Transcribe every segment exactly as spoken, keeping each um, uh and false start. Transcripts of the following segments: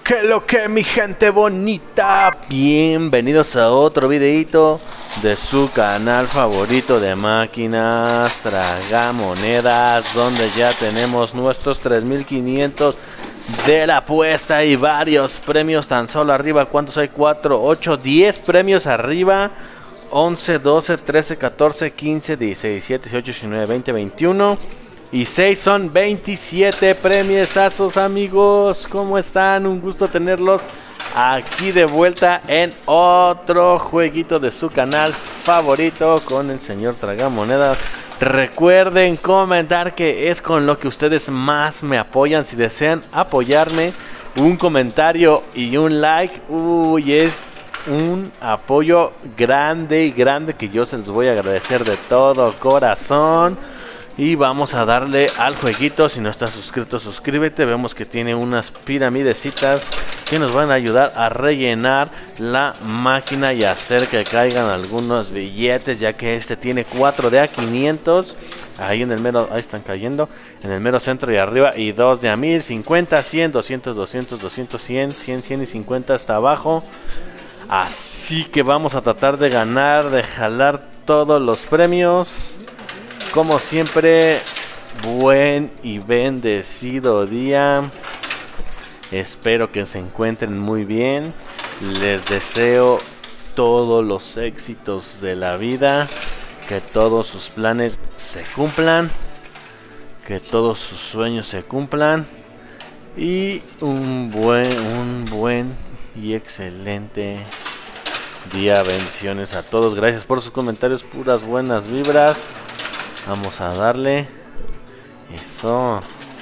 ¿Qué lo que, mi gente bonita? Bienvenidos a otro videito de su canal favorito de máquinas tragamonedas, donde ya tenemos nuestros tres mil quinientos de la apuesta y varios premios tan solo arriba. ¿Cuántos hay? cuatro, ocho, diez premios arriba. once, doce, trece, catorce, quince, dieciséis, diecisiete, dieciocho, diecinueve, veinte, veintiuno y seis son veintisiete premiosazos, amigos. ¿Cómo están? Un gusto tenerlos aquí de vuelta en otro jueguito de su canal favorito con el señor Tragamonedas. Recuerden comentar, que es con lo que ustedes más me apoyan. Si desean apoyarme, un comentario y un like, uy, es un apoyo grande y grande que yo se los voy a agradecer de todo corazón. Y vamos a darle al jueguito. Si no estás suscrito, suscríbete. Vemos que tiene unas piramidecitas que nos van a ayudar a rellenar la máquina y hacer que caigan algunos billetes, ya que este tiene cuatro de a quinientos. Ahí en el mero, ahí están cayendo en el mero centro y arriba, y dos de a mil, cincuenta, cien, doscientos, doscientos, doscientos, cien, cien, cien y cincuenta hasta abajo. Así que vamos a tratar de ganar, de jalar todos los premios. Como siempre, buen y bendecido día. Espero que se encuentren muy bien. Les deseo todos los éxitos de la vida. Que todos sus planes se cumplan. Que todos sus sueños se cumplan. Y un buen, un buen y excelente día. Bendiciones a todos. Gracias por sus comentarios. Puras buenas vibras. Vamos a darle. Eso.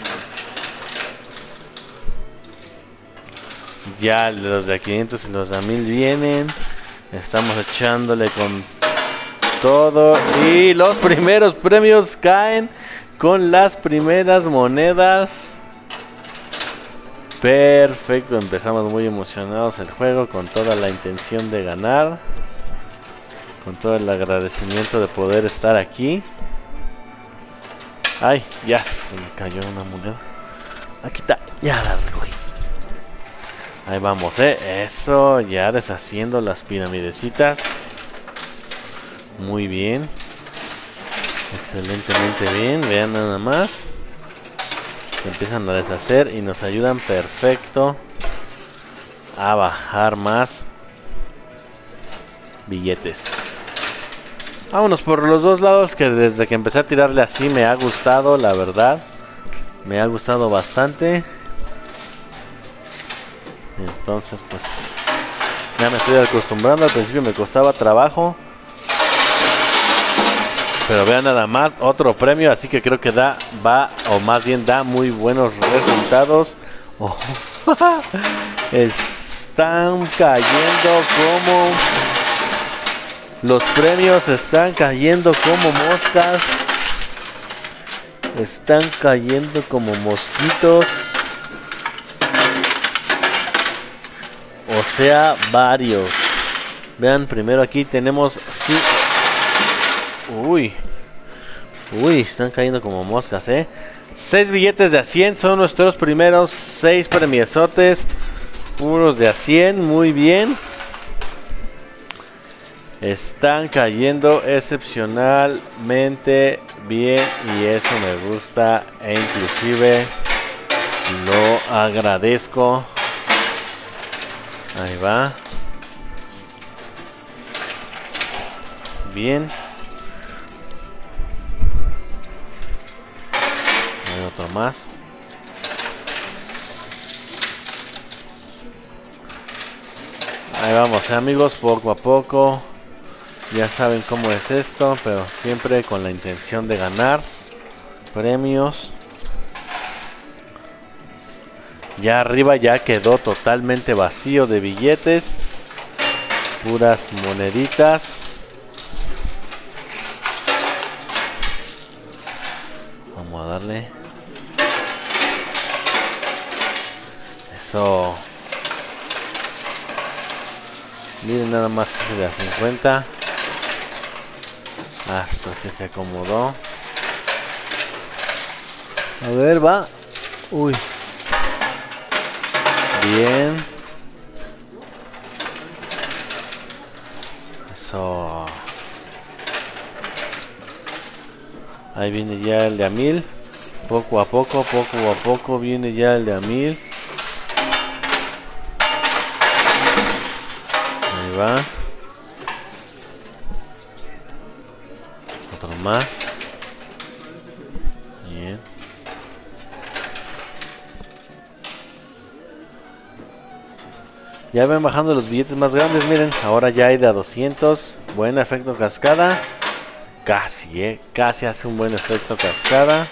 Ya los de a quinientos y los de a mil vienen. Estamos echándole con todo. Y los primeros premios caen con las primeras monedas. Perfecto. Empezamos muy emocionados el juego, con toda la intención de ganar. Con todo el agradecimiento de poder estar aquí. Ay, ya se me cayó una moneda. Aquí está, ya la recogí. Ahí vamos, eh. Eso, ya deshaciendo las piramidecitas. Muy bien. Excelentemente bien. Vean nada más. Se empiezan a deshacer y nos ayudan perfecto a bajar más billetes. Vámonos por los dos lados, que desde que empecé a tirarle así me ha gustado, la verdad. Me ha gustado bastante. Entonces pues ya me estoy acostumbrando. Al principio me costaba trabajo, pero vean nada más, otro premio. Así que creo que da, va, o más bien da muy buenos resultados. Oh. Están cayendo como... Los premios están cayendo como moscas. Están cayendo como mosquitos. O sea, varios. Vean, primero aquí tenemos... Sí. Uy. Uy, están cayendo como moscas, eh. Seis billetes de a cien son nuestros primeros seis premiesotes. Puros de a cien, muy bien. Están cayendo excepcionalmente bien y eso me gusta, e inclusive lo agradezco. Ahí va. Bien. Hay otro más. Ahí vamos, amigos, poco a poco. Ya saben cómo es esto, pero siempre con la intención de ganar premios. Ya arriba ya quedó totalmente vacío de billetes. Puras moneditas. Vamos a darle. Eso. Miren nada más ese de a cincuenta. Hasta que se acomodó. A ver, va. Uy. Bien. Eso. Ahí viene ya el de a mil. Poco a poco, poco a poco viene ya el de a mil. Ahí va. Otro más. Bien. Ya ven bajando los billetes más grandes, miren. Ahora ya hay de a doscientos. Buen efecto cascada. Casi, eh. Casi hace un buen efecto cascada.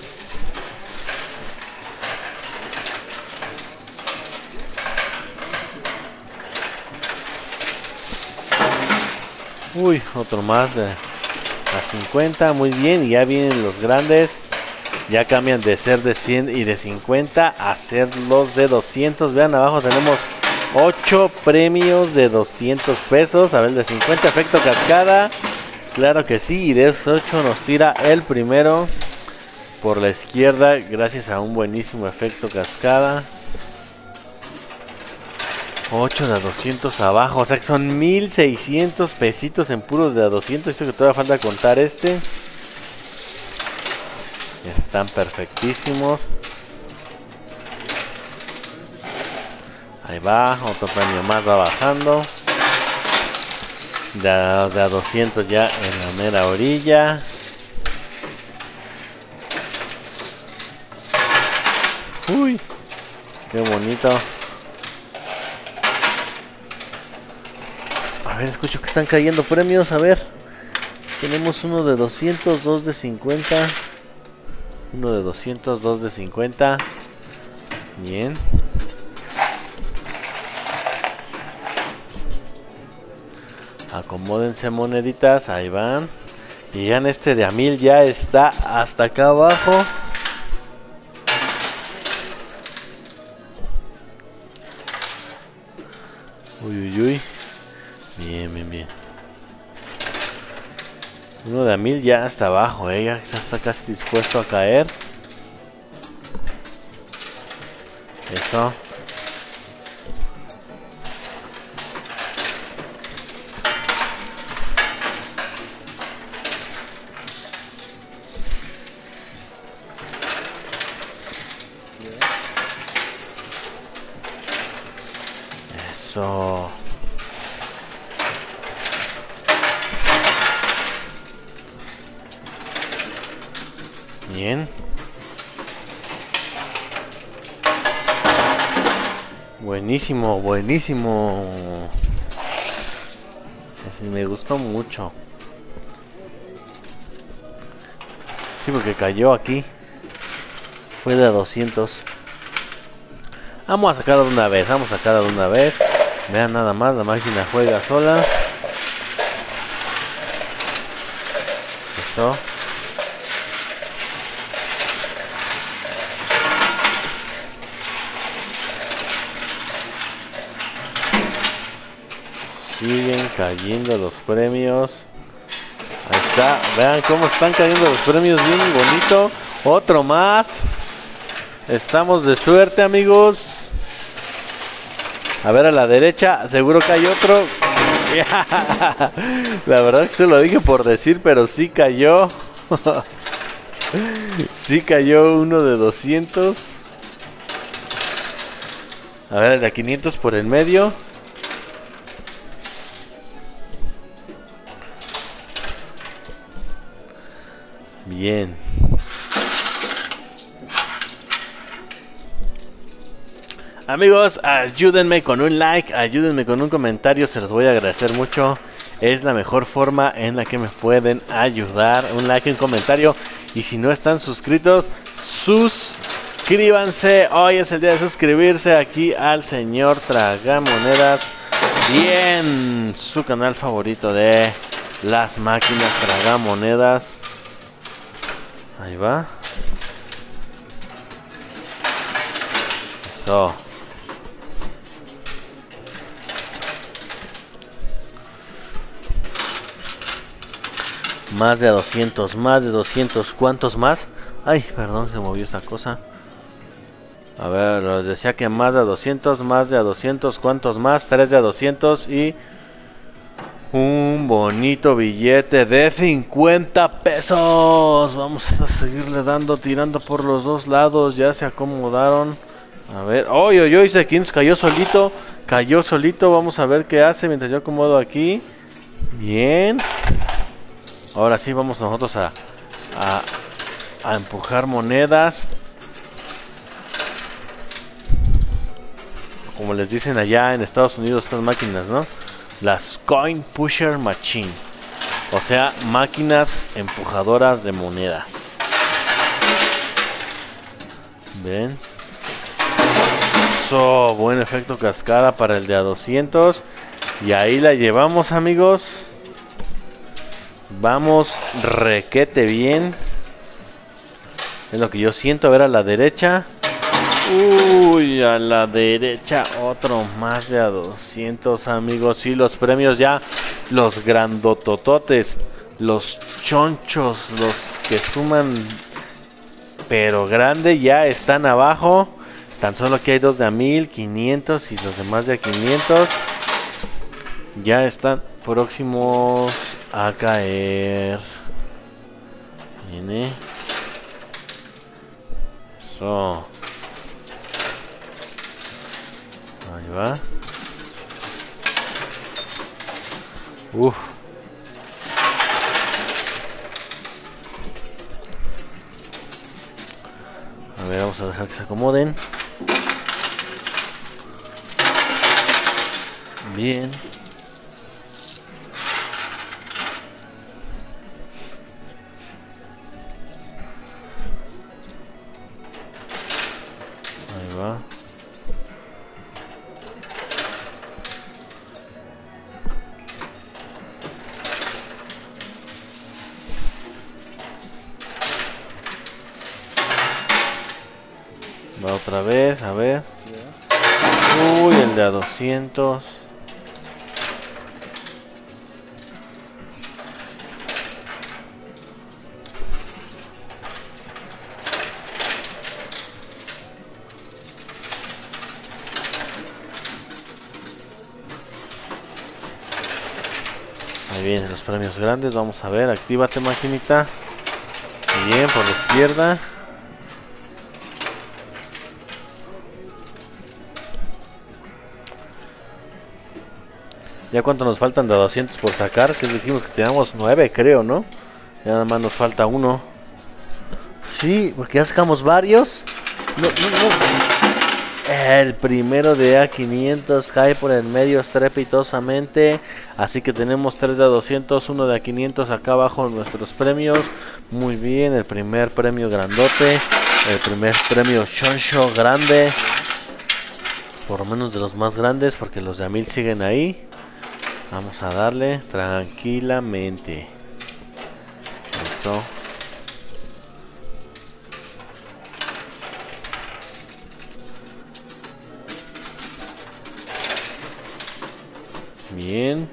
Uy, otro más de a cincuenta. Muy bien. Y ya vienen los grandes. Ya cambian de ser de cien y de cincuenta a ser los de doscientos. Vean, abajo tenemos ocho premios de doscientos pesos. A ver, de cincuenta efecto cascada. Claro que sí. Y de esos ocho nos tira el primero por la izquierda. Gracias a un buenísimo efecto cascada. ocho de a doscientos abajo. O sea que son mil seiscientos pesitos en puros de a doscientos. Esto que todavía falta contar este. Están perfectísimos. Ahí va, otro premio más va bajando. De a, de a doscientos ya en la mera orilla. Uy, qué bonito. A ver, escucho que están cayendo premios. A ver, tenemos uno de doscientos, dos de cincuenta. Uno de doscientos, dos de cincuenta. Bien. Acomódense moneditas, ahí van. Y ya en este de a mil ya está hasta acá abajo. Uy, uy, uy. Bien, bien, bien. Uno de a mil ya hasta abajo, eh. Ya está casi dispuesto a caer. Eso. Eso. Bien. Buenísimo, buenísimo. Ese me gustó mucho. Sí, porque cayó aquí. Fue de doscientos. Vamos a sacarlo de una vez, vamos a sacarlo de una vez. Vean nada más, la máquina juega sola. Eso. Siguen cayendo los premios. Ahí está, vean cómo están cayendo los premios, bien bonito. Otro más. Estamos de suerte, amigos. A ver, a la derecha, seguro que hay otro. La verdad que se lo dije por decir, pero sí cayó. Sí cayó uno de doscientos. A ver, el de quinientos por el medio. Bien. Amigos, ayúdenme con un like, ayúdenme con un comentario, se los voy a agradecer mucho. Es la mejor forma en la que me pueden ayudar. Un like, un comentario. Y si no están suscritos, suscríbanse. Hoy es el día de suscribirse aquí al señor Tragamonedas. Bien, su canal favorito de las máquinas Tragamonedas. Ahí va. Eso. Más de doscientos, más de doscientos. ¿Cuántos más? Ay, perdón, se movió esta cosa. A ver, les decía que más de doscientos, más de doscientos, ¿cuántos más? tres de doscientos y un bonito billete de cincuenta pesos. Vamos a seguirle dando, tirando por los dos lados. Ya se acomodaron. A ver, ¡oy, oy, oy! Se cayó solito. Cayó solito. Vamos a ver qué hace mientras yo acomodo aquí. Bien. Ahora sí vamos nosotros a, a, a empujar monedas. Como les dicen allá en Estados Unidos estas máquinas, ¿no? Las Coin Pusher Machine. O sea, máquinas empujadoras de monedas. ¿Ven? Eso, buen efecto cascada para el de a doscientos. Y ahí la llevamos, amigos. Vamos requete bien. Es lo que yo siento. A ver, a la derecha. Uy, a la derecha otro más de a doscientos, amigos. Y los premios ya, los grandotototes, los chonchos, los que suman pero grande, ya están abajo. Tan solo aquí hay dos de a mil quinientos y los demás de a quinientos. Ya están próximos a caer. Viene. Eso. Ahí va. Uf. A ver, vamos a dejar que se acomoden. Bien. Ahí va. Va otra vez, a ver. Uy, el de a doscientos. Ahí vienen los premios grandes. Vamos a ver, actívate, maquinita. Bien, por la izquierda. Ya cuánto nos faltan de doscientos por sacar, que dijimos que teníamos nueve, creo, ¿no? Ya nada más nos falta uno. Sí, porque ya sacamos varios. No, no, no. El primero de a quinientos cae por el medio estrepitosamente. Así que tenemos tres de a doscientos, uno de a quinientos acá abajo en nuestros premios. Muy bien, el primer premio grandote. El primer premio choncho grande. Por lo menos de los más grandes, porque los de a mil siguen ahí. Vamos a darle tranquilamente. Eso. Bien.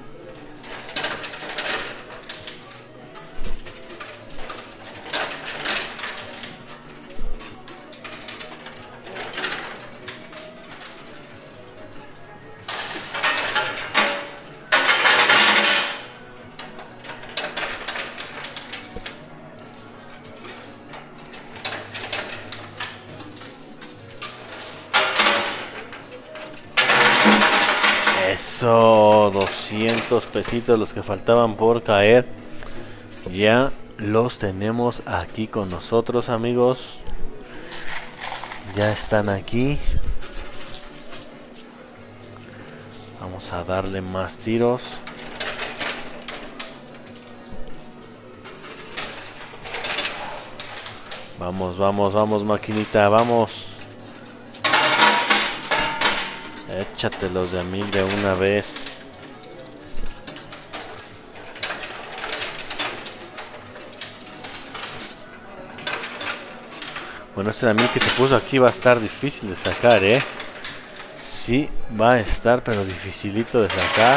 Eso, doscientos pesitos los que faltaban por caer. Ya los tenemos aquí con nosotros, amigos. Ya están aquí. Vamos a darle más tiros. Vamos, vamos, vamos, maquinita, vamos. Échatelos de a mil de una vez. Bueno, ese de a mil que se puso aquí va a estar difícil de sacar, ¿eh? Sí, va a estar, pero dificilito de sacar.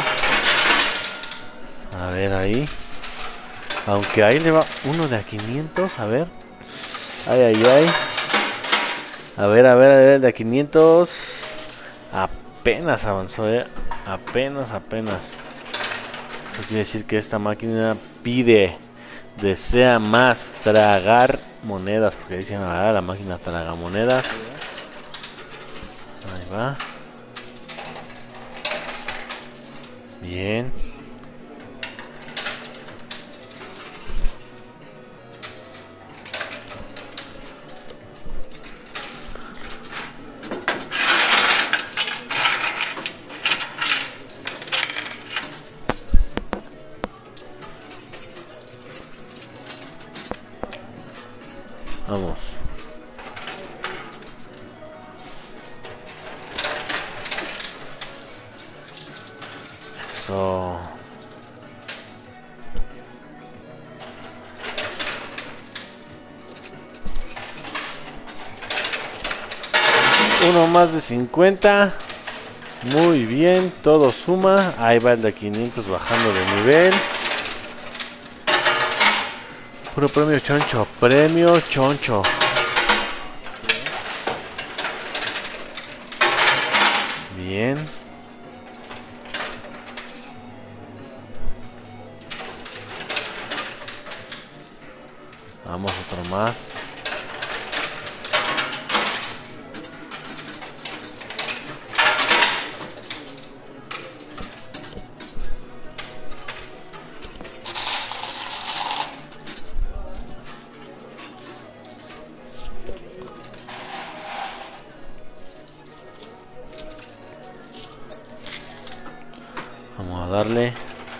A ver ahí. Aunque ahí le va uno de a quinientos, a ver. Ay, ay, ay. A ver, a ver, a ver, de quinientos. Apenas avanzó, eh. Apenas, apenas. Eso quiere decir que esta máquina pide, desea más tragar monedas. Porque dicen, ah, la máquina traga monedas. Ahí va. Bien. Vamos. Eso. Uno más de cincuenta. Muy bien, todo suma. Ahí va el de quinientos bajando de nivel. Puro premio choncho, premio choncho. Bien. Vamos, otro más. Vamos a darle.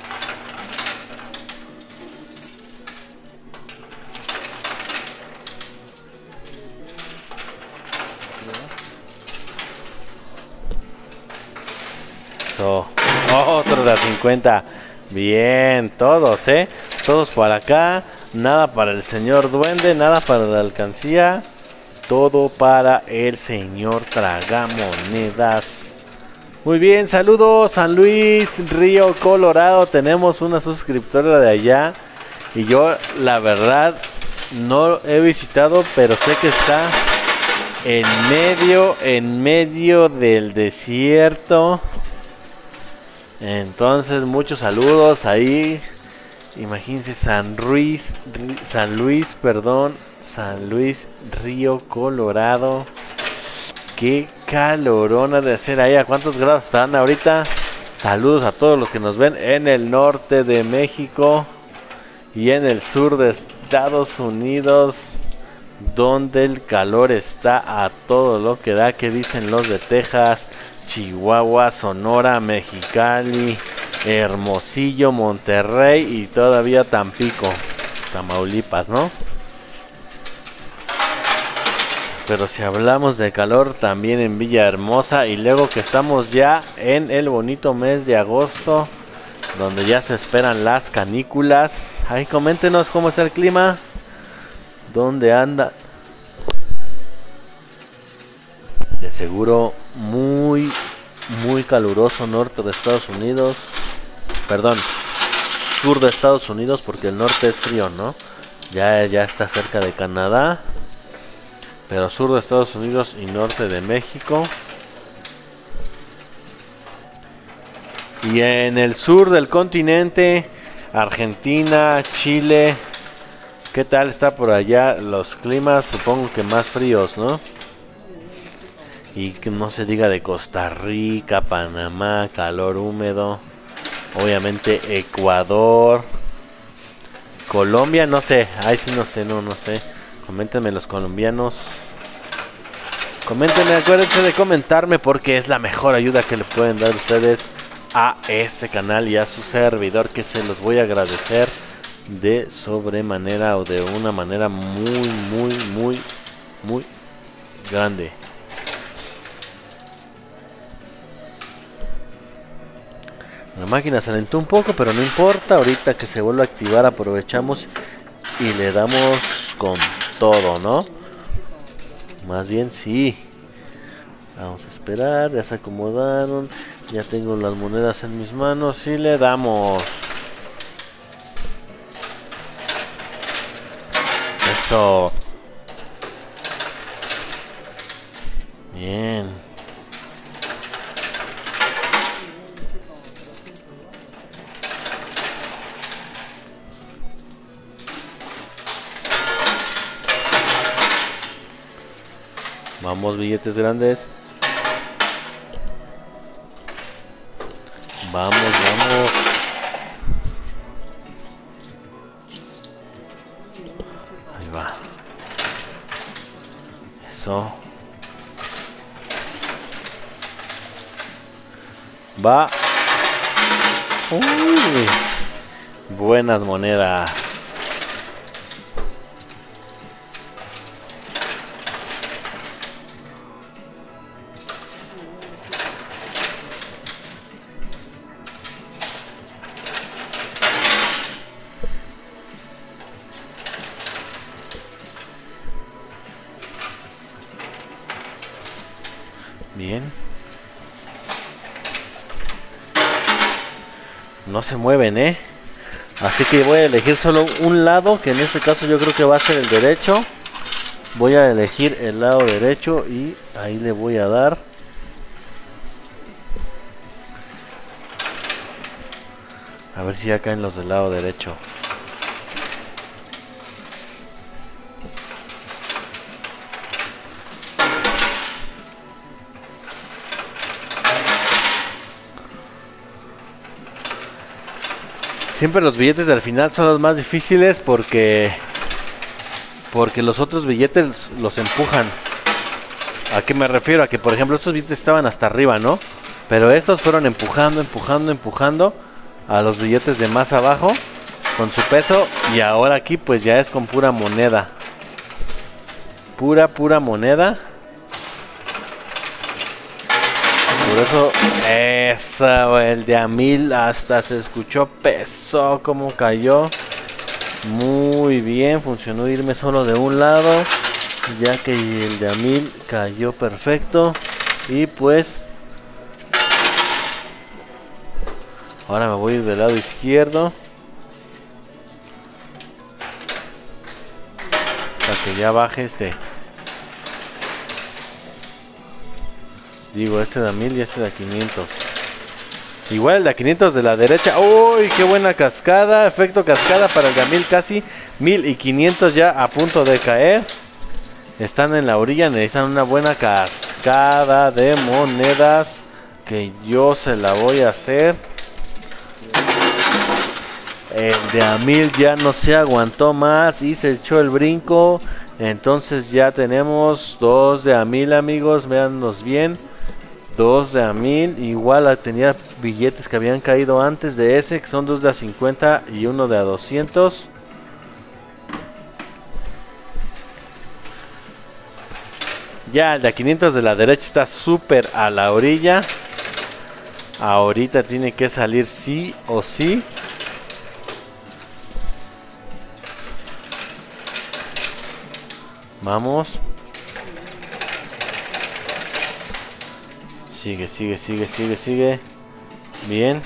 Eso. Otro de cincuenta. Bien, todos, eh. Todos para acá. Nada para el señor duende, nada para la alcancía. Todo para el señor tragamonedas. Muy bien, saludos San Luis, Río Colorado. Tenemos una suscriptora de allá. Y yo, la verdad, no he visitado, pero sé que está en medio, en medio del desierto. Entonces, muchos saludos ahí. Imagínense San Luis, San Luis, perdón, San Luis, Río Colorado. Qué calorona de hacer ahí. ¿A cuántos grados están ahorita? Saludos a todos los que nos ven en el norte de México y en el sur de Estados Unidos, donde el calor está a todo lo que da. ¿Qué dicen los de Texas, Chihuahua, Sonora, Mexicali, Hermosillo, Monterrey y todavía Tampico, Tamaulipas, ¿no? Pero si hablamos de calor, también en Villahermosa. Y luego que estamos ya en el bonito mes de agosto, donde ya se esperan las canículas. Ahí coméntenos cómo está el clima, dónde anda. De seguro muy, muy caluroso norte de Estados Unidos. Perdón, sur de Estados Unidos, porque el norte es frío, ¿no? Ya, ya está cerca de Canadá. Pero sur de Estados Unidos y norte de México. Y en el sur del continente, Argentina, Chile. ¿Qué tal está por allá los climas? Supongo que más fríos, ¿no? Y que no se diga de Costa Rica, Panamá, calor húmedo. Obviamente Ecuador. Colombia, no sé. Ahí sí no sé, no, no sé. Coméntenme los colombianos. Coméntenme, acuérdense de comentarme porque es la mejor ayuda que le pueden dar ustedes a este canal y a su servidor, que se los voy a agradecer de sobremanera o de una manera muy, muy, muy, muy grande. La máquina se alentó un poco, pero no importa. Ahorita que se vuelva a activar aprovechamos y le damos con todo, ¿no? Más bien sí. Vamos a esperar, ya se acomodaron. Ya tengo las monedas en mis manos y le damos. Eso. Bien. Vamos, billetes grandes. Vamos, vamos. Ahí va. Eso. Va. Uy. Buenas monedas. Bien. No se mueven, ¿eh? Así que voy a elegir solo un lado, que en este caso yo creo que va a ser el derecho. Voy a elegir el lado derecho y ahí le voy a dar. A ver si ya caen los del lado derecho. Siempre los billetes del final son los más difíciles porque porque los otros billetes los empujan. ¿A qué me refiero? A que por ejemplo estos billetes estaban hasta arriba, ¿no? Pero estos fueron empujando, empujando, empujando a los billetes de más abajo con su peso, y ahora aquí pues ya es con pura moneda. Pura, pura moneda. Por eso, esa, el de a mil hasta se escuchó, pesó como cayó. Muy bien, funcionó irme solo de un lado, ya que el de a mil cayó perfecto. Y pues, ahora me voy a ir del lado izquierdo, para que ya baje este. Digo, este da mil y este da quinientos. Igual el de quinientos de la derecha. ¡Uy! ¡Qué buena cascada! Efecto cascada para el de mil, casi mil y quinientos ya a punto de caer. Están en la orilla, necesitan una buena cascada de monedas, que yo se la voy a hacer. El de a mil ya no se aguantó más y se echó el brinco. Entonces ya tenemos dos de a mil, amigos, véanlos bien. Dos de a mil, igual tenía billetes que habían caído antes de ese, que son dos de a cincuenta y uno de a doscientos. Ya el de a quinientos de la derecha está súper a la orilla. Ahorita tiene que salir sí o sí. Vamos. Sigue, sigue, sigue, sigue, sigue. Bien.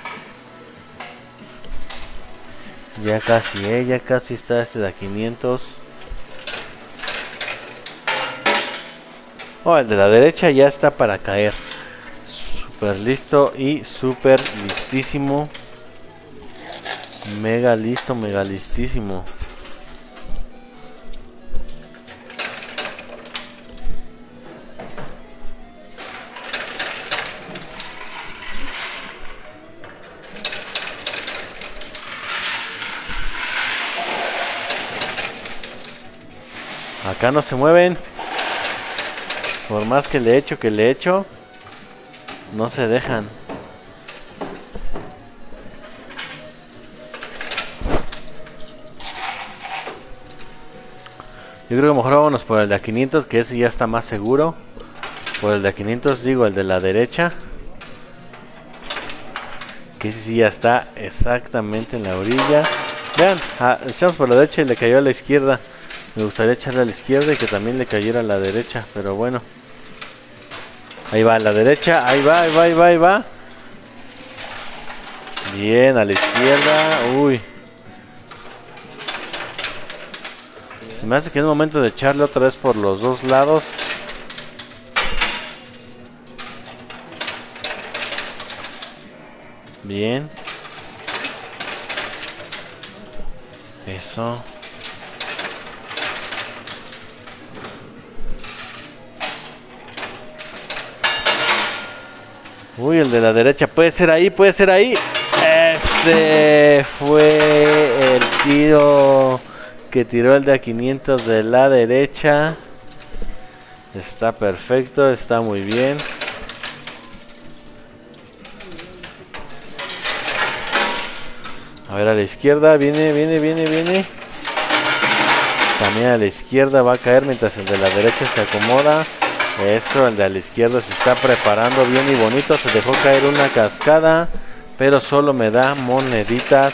Ya casi, eh, ya casi está este de a quinientos. Oh, el de la derecha ya está para caer. Súper listo y súper listísimo. Mega listo, mega listísimo. Acá no se mueven. Por más que le echo, que le echo, no se dejan. Yo creo que mejor vámonos por el de a quinientos, que ese ya está más seguro. Por el de a quinientos, digo, el de la derecha, que ese sí ya está exactamente en la orilla. Vean, ah, echamos por la derecha y le cayó a la izquierda. Me gustaría echarle a la izquierda y que también le cayera a la derecha, pero bueno. Ahí va a la derecha, ahí va, ahí va, ahí va, ahí va. Bien, a la izquierda, uy. Se me hace que es momento de echarle otra vez por los dos lados. Bien. Eso. Uy, el de la derecha. Puede ser ahí, puede ser ahí. Ese fue el tiro que tiró el de a quinientos de la derecha. Está perfecto, está muy bien. A ver, a la izquierda, viene, viene, viene, viene. También a la izquierda va a caer mientras el de la derecha se acomoda. Eso, el de la izquierda se está preparando bien y bonito. Se dejó caer una cascada, pero solo me da moneditas.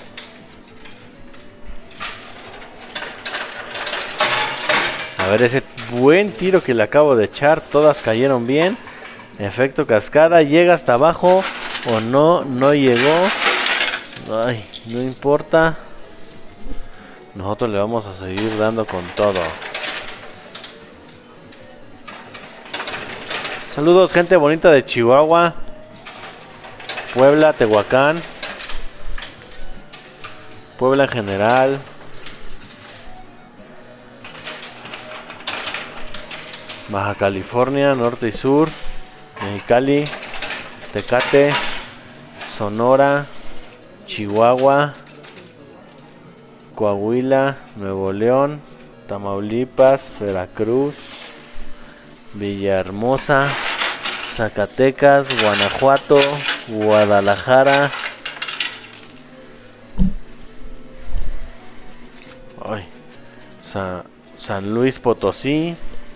A ver, ese buen tiro que le acabo de echar, todas cayeron bien. Efecto cascada, llega hasta abajo o no, no llegó. Ay, no importa. Nosotros le vamos a seguir dando con todo. Saludos, gente bonita de Chihuahua, Puebla, Tehuacán, Puebla en general. Baja California, norte y sur, Mexicali, Tecate, Sonora, Chihuahua, Coahuila, Nuevo León, Tamaulipas, Veracruz, Villahermosa, Zacatecas, Guanajuato, Guadalajara, ay, Sa- San Luis Potosí,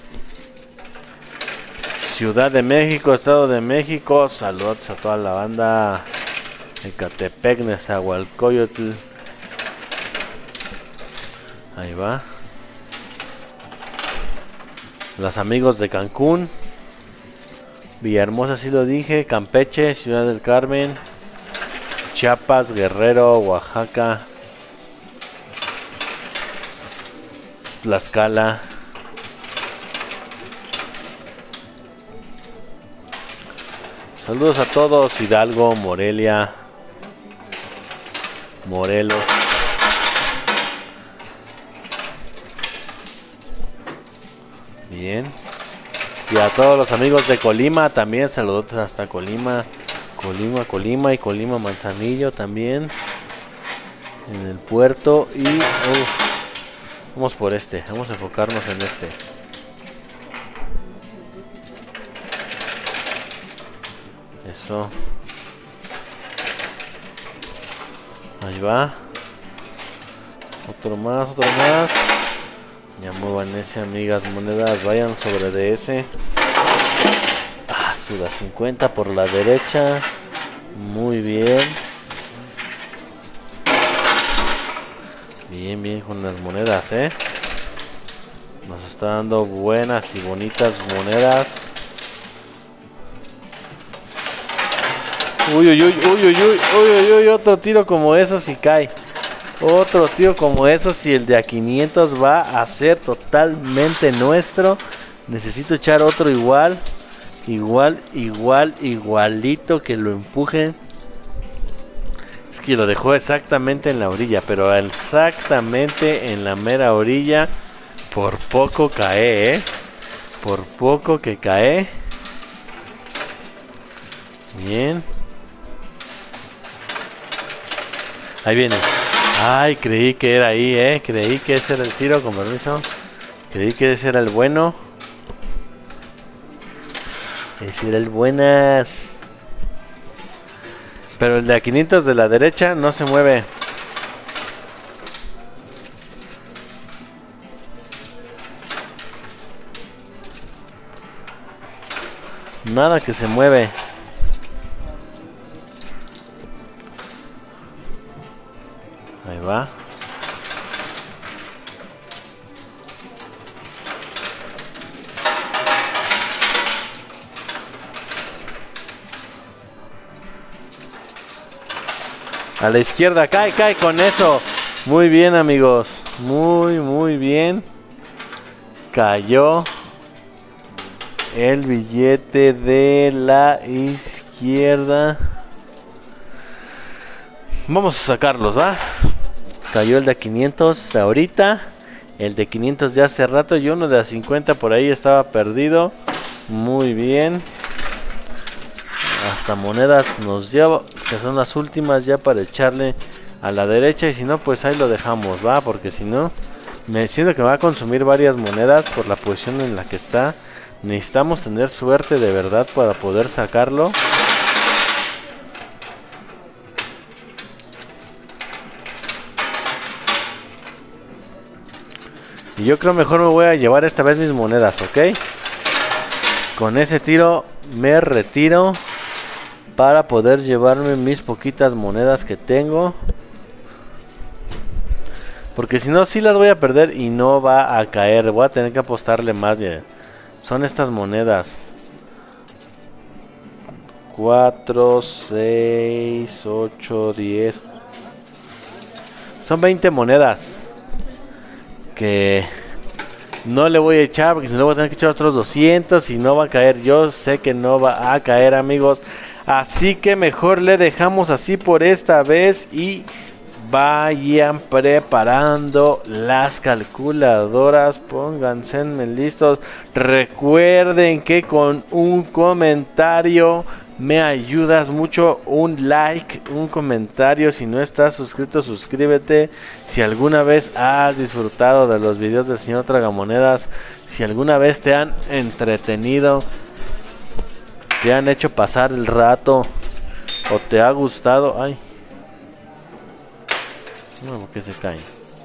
Ciudad de México, Estado de México. Saludos a toda la banda. Ecatepec, Nezahualcóyotl. Ahí va. Los amigos de Cancún, Villahermosa, sí lo dije, Campeche, Ciudad del Carmen, Chiapas, Guerrero, Oaxaca, Tlaxcala. Saludos a todos, Hidalgo, Morelia, Morelos. Bien. Y a todos los amigos de Colima también, saludos hasta Colima, Colima, Colima y Colima Manzanillo también. En el puerto y... Uh, vamos por este, vamos a enfocarnos en este. Eso. Ahí va. Otro más, otro más. Ya muevan ese, amigas monedas. Vayan sobre de ese. Ah, suda cincuenta por la derecha. Muy bien. Bien, bien con las monedas, eh. Nos está dando buenas y bonitas monedas. Uy, uy, uy, uy, uy, uy, uy, uy, otro tiro como eso si cae. Otro tiro como eso si el de a quinientos va a ser totalmente nuestro. Necesito echar otro igual. Igual, igual, igualito que lo empujen. Es que lo dejó exactamente en la orilla, pero exactamente en la mera orilla. Por poco cae, ¿eh? Por poco que cae. Bien. Ahí viene. Ay, creí que era ahí, eh. Creí que ese era el tiro, con permiso. Creí que ese era el bueno. Ese era el buenas. Pero el de a quinientos de la derecha no se mueve. Nada que se mueve. Ahí va. A la izquierda, cae, cae con eso. Muy bien, amigos. Muy, muy bien. Cayó el billete de la izquierda. vamos a sacarlos, ¿va? Cayó el de quinientos ahorita. El de quinientos de hace rato. Y uno de a cincuenta por ahí estaba perdido. Muy bien. Hasta monedas nos lleva, que son las últimas ya para echarle a la derecha. Y si no, pues ahí lo dejamos, ¿va? Porque si no, me siento que va a consumir varias monedas por la posición en la que está. Necesitamos tener suerte de verdad para poder sacarlo. Y yo creo mejor me voy a llevar esta vez mis monedas, ¿ok? Con ese tiro me retiro para poder llevarme mis poquitas monedas que tengo. Porque si no, sí las voy a perder y no va a caer. Voy a tener que apostarle más bien. Son estas monedas. cuatro, seis, ocho, diez. Son veinte monedas. Que no le voy a echar porque si no voy a tener que echar otros doscientos y no va a caer. Yo sé que no va a caer, amigos. Así que mejor le dejamos así por esta vez y vayan preparando las calculadoras. Pónganse listos. Recuerden que con un comentario me ayudas mucho. Un like, un comentario. Si no estás suscrito, suscríbete. Si alguna vez has disfrutado de los videos del señor Tragamonedas, si alguna vez te han entretenido, te han hecho pasar el rato o te ha gustado. Ay, no, porque se caen.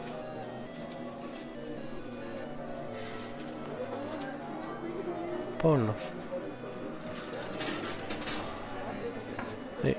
Ponlos. Sí.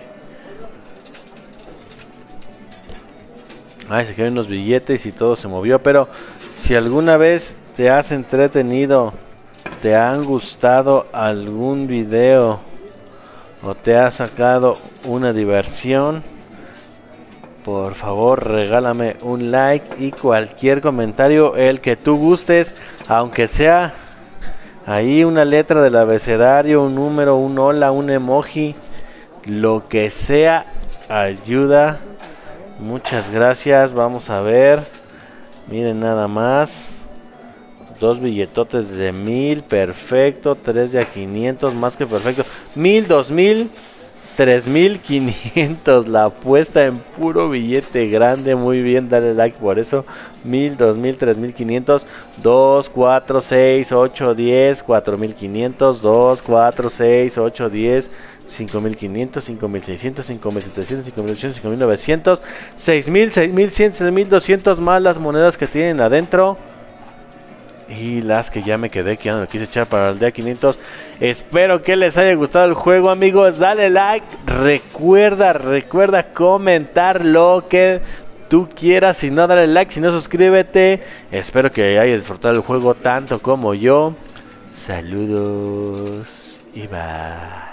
Ay, se caen unos billetes y todo se movió. Pero si alguna vez te has entretenido, te han gustado algún video o te ha sacado una diversión, por favor regálame un like y cualquier comentario, el que tú gustes, aunque sea ahí una letra del abecedario, un número, un hola, un emoji, lo que sea ayuda. Muchas gracias. Vamos a ver, miren nada más. Dos billetotes de mil, perfecto. Tres de a quinientos, más que perfecto. Mil, dos mil, tres mil quinientos. La apuesta en puro billete grande. Muy bien, dale like por eso. Mil, dos mil, tres mil quinientos. Dos, cuatro, seis, ocho, diez. Cuatro mil quinientos. Dos, cuatro, seis, ocho, diez. cinco mil quinientos, cinco mil seiscientos, cinco mil setecientos, cinco mil ochocientos, cinco mil novecientos, seis mil, seis mil cien, seis mil doscientos, más las monedas que tienen adentro. Y las que ya me quedé, que ya no me quise echar para el día quinientos. Espero que les haya gustado el juego, amigos. Dale like. Recuerda, recuerda comentar lo que tú quieras. Si no, dale like. Si no, suscríbete. Espero que hayas disfrutado el juego tanto como yo. Saludos y bye.